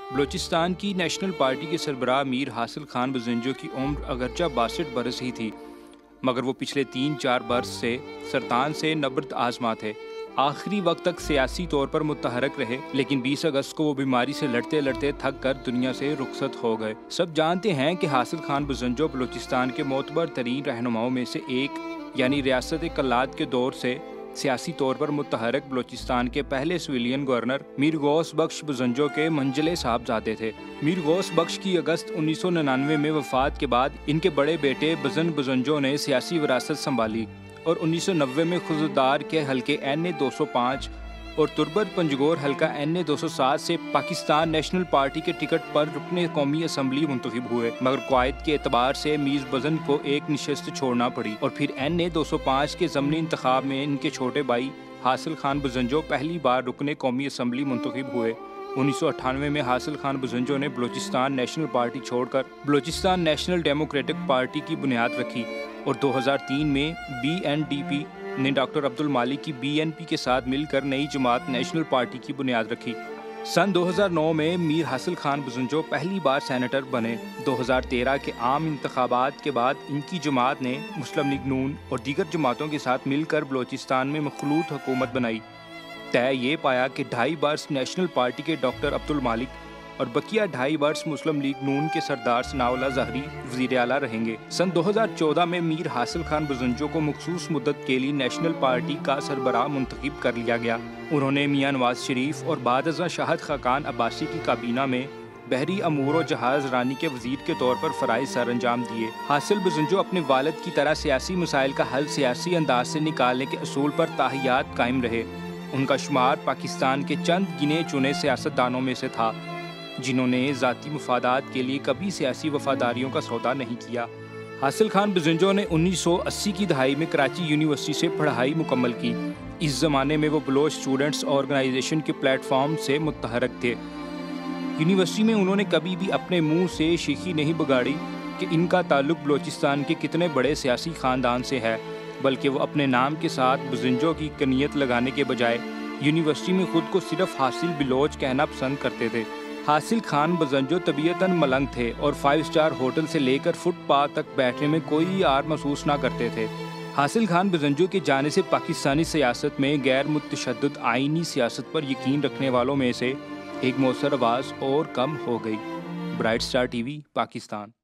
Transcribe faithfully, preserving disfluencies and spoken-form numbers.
بلوچستان کی national party کے سربراہ میر حاصل خان بزنجو کی عمر اگرچہ باسٹھ برس ہی تھی، مگر وہ پچھلے تین چار برس سے سرطان سے نبرد آزما تھے۔ آخری وقت تک سیاسی طور پر متحرک رہے، لیکن بیس اگست کو وہ بیماری سے لڑتے لڑتے تھک کر دنیا سے رخصت ہو گئے۔ سب جانتے ہیں کہ حاصل خان بزنجو بلوچستان کے معتبر ترین رہنماؤں میں سے ایک، یعنی ریاست کلات کے دور سے سیاسی طور پر متحرک بلوچستان کے پہلے سویلین گورنر میر غوث بخش بزنجو کے منجلے صاحبزادے تھے۔ میر غوث بخش کی اگست انیس سو ننانوے میں وفات کے بعد ان کے بڑے بیٹے بزن بزنجو نے سیاسی وراثت سنبھالی اور انیس سو نوے میں خضردار کے حلقے این اے دو سو پانچ اور تربت پنجگور حلقہ این اے دو سو سات سے پاکستان نیشنل پارٹی کے ٹکٹ پر رکن قومی اسمبلی منتخب ہوئے، مگر قائد کے اعتبار سے میز بزن کو ایک نشست چھوڑنا پڑی اور پھر این اے دو سو پانچ کے ضمنی انتخاب میں ان کے چھوٹے بھائی حاصل خان بزنجو پہلی بار رکن قومی اسمبلی منتخب ہوئے۔ انیس سو اٹھانوے میں حاصل خان بزنجو نے بلوچستان نیشنل پارٹی چھوڑ کر بلوچستان نیشنل ڈیموکریٹک پارٹی کی بنیاد رکھی اور دو ہزار تین میں بی این ڈی پی نے ڈاکٹر عبد المالک کی بی این پی کے ساتھ مل کر نئی جماعت نیشنل پارٹی کی بنیاد رکھی۔ سن دو ہزار نو میں میر حاصل خان بزنجو پہلی بار سینیٹر بنے۔ دو ہزار تیرہ کے عام انتخابات کے بعد ان کی جماعت نے مسلم لیگ نون اور دیگر جماعتوں کے ساتھ مل کر بلوچستان میں مخلوط حکومت بنائی۔ طے یہ پایا کہ ڈھائی برس نیشنل پارٹی کے ڈاکٹر عبد المالک اور بقیہ ڈھائی برس مسلم لیگ نون کے سردار ثناء اللہ ظاہری وزیر اعلیٰ رہیں گے۔ سن دو ہزار چودہ میں میر حاصل خان بزنجو کو مخصوص مدت کے لیے نیشنل پارٹی کا سربراہ منتخب کر لیا گیا۔ انہوں نے میاں نواز شریف اور بعد ازاں شاہد خاقان عباسی کی کابینہ میں بحری امور و جہاز رانی کے وزیر کے طور پر فرائض سر انجام دیے۔ حاصل بزنجو اپنے والد کی طرح سیاسی مسائل کا حل سیاسی انداز سے نکالنے کے اصول پر تاحیات قائم رہے۔ ان کا شمار پاکستان کے چند گنے چنے سیاستدانوں میں سے تھا جنہوں نے ذاتی مفادات کے لیے کبھی سیاسی وفاداریوں کا سودا نہیں کیا۔ حاصل خان بزنجو نے انیس سو اسی کی دہائی میں کراچی یونیورسٹی سے پڑھائی مکمل کی۔ اس زمانے میں وہ بلوچ اسٹوڈنٹس آرگنائزیشن کے پلیٹ فارم سے متحرک تھے۔ یونیورسٹی میں انہوں نے کبھی بھی اپنے منہ سے شیخی نہیں بگاڑی کہ ان کا تعلق بلوچستان کے کتنے بڑے سیاسی خاندان سے ہے، بلکہ وہ اپنے نام کے ساتھ بزنجو کی کنیت لگانے کے بجائے یونیورسٹی میں خود کو صرف حاصل بلوچ کہنا پسند کرتے تھے۔ حاصل خان بزنجو طبیعتاً ملنگ تھے اور فائیو سٹار ہوٹل سے لے کر فٹ پاتھ تک بیٹھنے میں کوئی عار محسوس نہ کرتے تھے۔ حاصل خان بزنجو کے جانے سے پاکستانی سیاست میں غیر متشدد آئینی سیاست پر یقین رکھنے والوں میں سے ایک مؤثر آواز اور کم ہو گئی۔ برائٹ سٹار ٹی وی، پاکستان۔